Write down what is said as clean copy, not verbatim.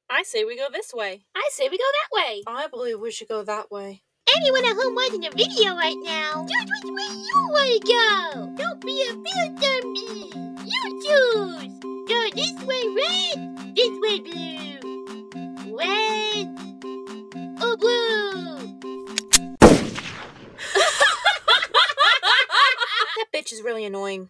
I say we go this way. I say we go that way. I believe we should go that way. Anyone at home watching the video right now, choose which way you want to go. Don't be a filter me. You choose. Go this way red, this way blue. Red or blue. That bitch is really annoying.